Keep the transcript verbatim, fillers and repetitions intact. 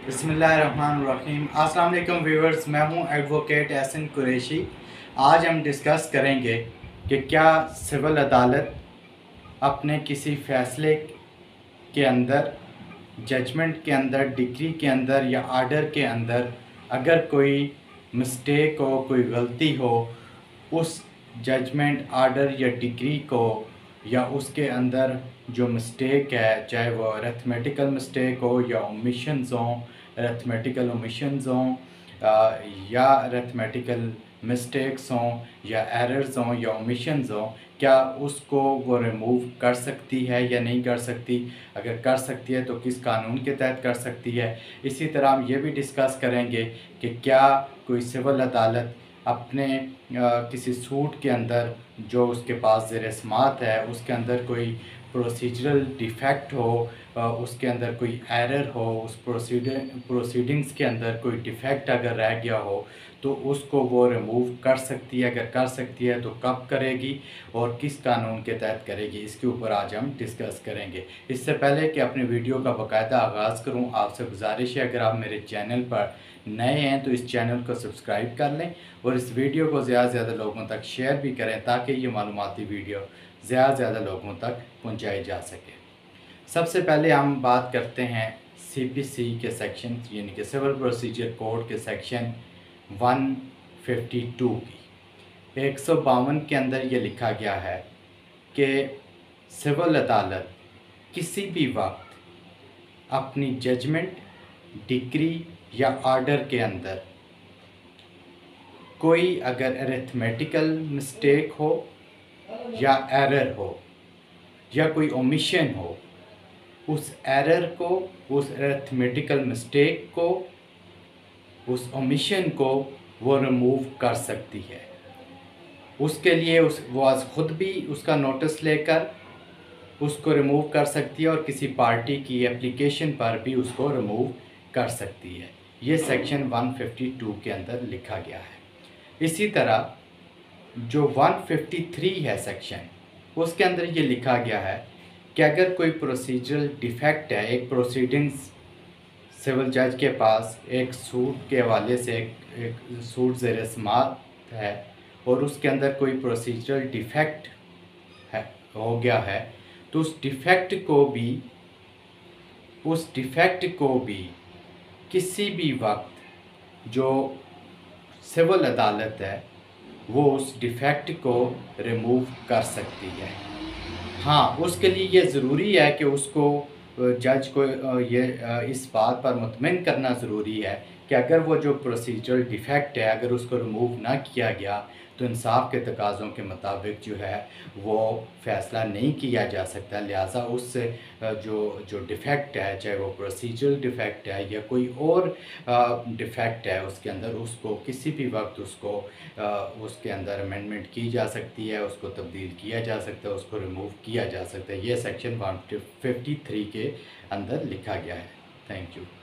बिस्मिल्लाहिर्रहमानिर्रहीम। अस्सलाम वालेकुम व्यूअर्स, मैं हूं एडवोकेट एहसन कुरैशी। आज हम डिस्कस करेंगे कि क्या सिविल अदालत अपने किसी फ़ैसले के अंदर, जजमेंट के अंदर, डिक्री के अंदर या आर्डर के अंदर अगर कोई मिस्टेक हो, कोई गलती हो, उस जजमेंट, आर्डर या डिक्री को या उसके अंदर जो मिस्टेक है, चाहे वो अरिथमेटिकल मिस्टेक हो या ओमिशंस हों, अरिथमेटिकल ओमिशंस हों या अरिथमेटिकल मिस्टेक्स हों या एरर्स हों या ओमिशंस हों, क्या उसको वो रिमूव कर सकती है या नहीं कर सकती? अगर कर सकती है तो किस कानून के तहत कर सकती है? इसी तरह हम ये भी डिस्कस करेंगे कि क्या कोई सिविल अदालत अपने आ, किसी सूट के अंदर जो उसके पास ज़ेर समात है उसके अंदर कोई प्रोसीजरल डिफेक्ट हो, आ, उसके अंदर कोई एरर हो, उस प्रोसीडिंग प्रोसीडिंग्स के अंदर कोई डिफेक्ट अगर रह गया हो तो उसको वो रिमूव कर सकती है? अगर कर सकती है तो कब करेगी और किस कानून के तहत करेगी, इसके ऊपर आज हम डिस्कस करेंगे। इससे पहले कि अपने वीडियो का बाकायदा आगाज़ करूं, आपसे गुजारिश है अगर आप मेरे चैनल पर नए हैं तो इस चैनल को सब्सक्राइब कर लें और इस वीडियो को ज़्यादा से ज़्यादा लोगों तक शेयर भी करें ताकि ये मालूमाती वीडियो ज़्यादा से ज़्यादा लोगों तक पहुंचाई जा सके। सबसे पहले हम बात करते हैं सीपीसी के सेक्शन यानी कि सिविल प्रोसीजर कोड के सेक्शन एक सौ बावन की। एक सौ बावन के अंदर ये लिखा गया है कि सिविल अदालत किसी भी वक्त अपनी जजमेंट, डिक्री या आर्डर के अंदर कोई अगर अरिथमेटिकल मिस्टेक हो या एरर हो या कोई ओमिशन हो, उस एरर को, उस अरिथमेटिकल मिस्टेक को, उस ओमिशन को वो रिमूव कर सकती है। उसके लिए उस वो आज ख़ुद भी उसका नोटिस लेकर उसको रिमूव कर सकती है और किसी पार्टी की एप्लीकेशन पर भी उसको रिमूव कर सकती है। ये सेक्शन एक सौ बावन के अंदर लिखा गया है। इसी तरह जो एक सौ तिरेपन है सेक्शन, उसके अंदर ये लिखा गया है कि अगर कोई प्रोसीजरल डिफेक्ट है, एक प्रोसीडिंग्स सिविल जज के पास एक सूट के हवाले से एक, एक सूट ज़ेर समात है और उसके अंदर कोई प्रोसीजरल डिफेक्ट है हो गया है तो उस डिफेक्ट को भी उस डिफेक्ट को भी किसी भी वक्त जो सिविल अदालत है वो उस डिफेक्ट को रिमूव कर सकती है। हाँ, उसके लिए ये ज़रूरी है कि उसको जज को ये इस बात पर मुतमिन करना ज़रूरी है कि अगर वो जो प्रोसीजरल डिफेक्ट है अगर उसको रिमूव ना किया गया तो इंसाफ के तकाज़ों के मुताबिक जो है वो फ़ैसला नहीं किया जा सकता। लिहाजा उससे जो जो डिफेक्ट है, चाहे वो प्रोसीजरल डिफेक्ट है या कोई और डिफेक्ट है उसके अंदर, उसको किसी भी वक्त उसको उसके अंदर अमेंडमेंट की जा सकती है, उसको तब्दील किया जा सकता है, उसको रिमूव किया जा सकता है। ये सेक्शन एक सौ तिरेपन के अंदर लिखा गया है। Thank you.